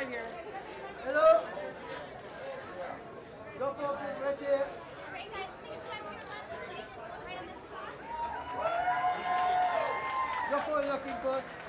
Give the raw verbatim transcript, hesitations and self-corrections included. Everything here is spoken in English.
right here. Hello. Zofo, right here. Great, guys. Take a step to your left, right on this spot. Zofo, looking boss.